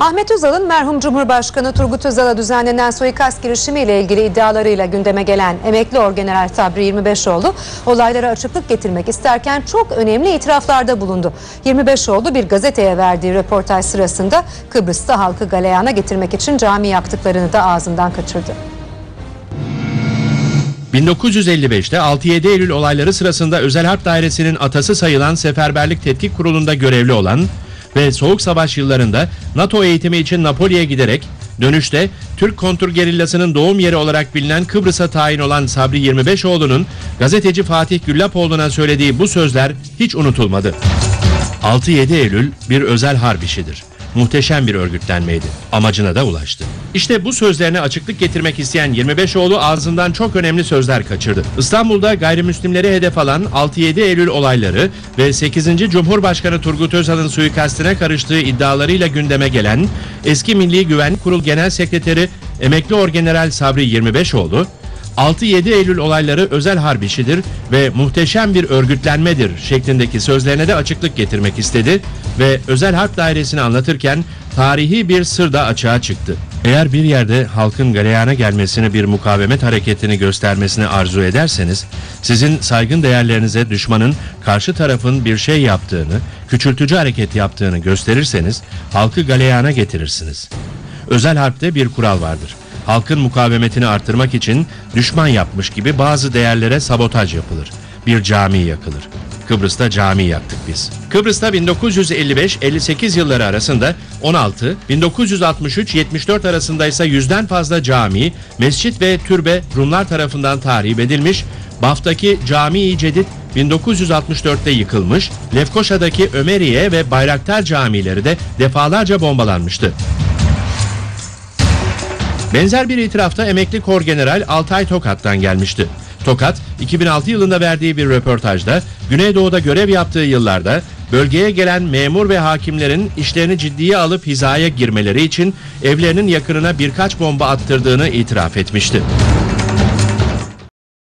Ahmet Özal'ın merhum Cumhurbaşkanı Turgut Özal'a düzenlenen suikast girişimiyle ilgili iddialarıyla gündeme gelen emekli Orgeneral Sabri 25oğlu olaylara açıklık getirmek isterken çok önemli itiraflarda bulundu. 25oğlu bir gazeteye verdiği röportaj sırasında Kıbrıs'ta halkı galeyana getirmek için cami yaktıklarını da ağzından kaçırdı. 1955'te 6-7 Eylül olayları sırasında Özel Harp Dairesi'nin atası sayılan Seferberlik Tetkik Kurulu'nda görevli olan ve Soğuk Savaş yıllarında NATO eğitimi için Napoli'ye giderek dönüşte Türk kontrgerillasının doğum yeri olarak bilinen Kıbrıs'a tayin olan Sabri 25oğlu'nun gazeteci Fatih Güllapoğlu'na söylediği bu sözler hiç unutulmadı. 6-7 Eylül bir özel harp işidir. Muhteşem bir örgütlenmeydi. Amacına da ulaştı. İşte bu sözlerine açıklık getirmek isteyen 25oğlu ağzından çok önemli sözler kaçırdı. İstanbul'da gayrimüslimleri hedef alan 6-7 Eylül olayları ve 8. Cumhurbaşkanı Turgut Özal'ın suikastine karıştığı iddialarıyla gündeme gelen eski Milli Güvenlik Kurulu Genel Sekreteri Emekli Orgeneral Sabri 25oğlu, 6-7 Eylül olayları özel harp işidir ve muhteşem bir örgütlenmedir şeklindeki sözlerine de açıklık getirmek istedi ve Özel Harp Dairesi'ni anlatırken tarihi bir sır da açığa çıktı. Eğer bir yerde halkın galeyana gelmesini, bir mukavemet hareketini göstermesini arzu ederseniz, sizin saygın değerlerinize düşmanın, karşı tarafın bir şey yaptığını, küçültücü hareket yaptığını gösterirseniz halkı galeyana getirirsiniz. Özel harpte bir kural vardır. Halkın mukavemetini artırmak için düşman yapmış gibi bazı değerlere sabotaj yapılır. Bir cami yakılır. Kıbrıs'ta cami yaktık biz. Kıbrıs'ta 1955-58 yılları arasında 16, 1963-74 arasında ise 100'den fazla cami, mescit ve türbe Rumlar tarafından tahrip edilmiş, Baf'taki Cami-i Cedid 1964'te yıkılmış, Lefkoşa'daki Ömeriye ve Bayraktar camileri de defalarca bombalanmıştı. Benzer bir itirafta emekli Korgeneral Altay Tokat'tan gelmişti. Tokat, 2006 yılında verdiği bir röportajda Güneydoğu'da görev yaptığı yıllarda bölgeye gelen memur ve hakimlerin işlerini ciddiye alıp hizaya girmeleri için evlerinin yakınına birkaç bomba attırdığını itiraf etmişti.